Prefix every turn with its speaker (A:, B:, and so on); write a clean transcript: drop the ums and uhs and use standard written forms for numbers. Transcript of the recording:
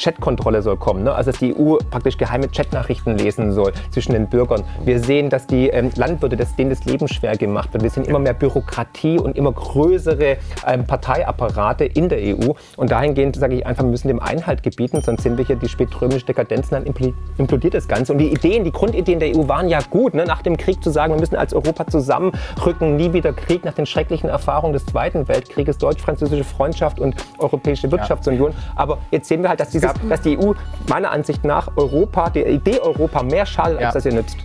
A: Chatkontrolle soll kommen, ne? Also dass die EU praktisch geheime Chatnachrichten lesen soll zwischen den Bürgern. Wir sehen, dass die Landwirte, dass denen das Leben schwer gemacht wird. Wir sehen immer mehr Bürokratie und immer größere Parteiapparate in der EU. Und dahingehend sage ich einfach, wir müssen dem Einhalt gebieten, sonst sind wir hier die spätrömische Dekadenz, dann implodiert das Ganze. Und die Grundideen der EU waren ja gut, ne? Nach dem Krieg zu sagen, wir müssen als Europa zusammenrücken, nie wieder Krieg, nach den schrecklichen Erfahrungen des Zweiten Weltkrieges, deutsch-französische Freundschaft und Europäische Wirtschaftsunion. Aber jetzt sehen wir halt, dass die EU meiner Ansicht nach die Idee Europa mehr schadet, als dass ihr nützt.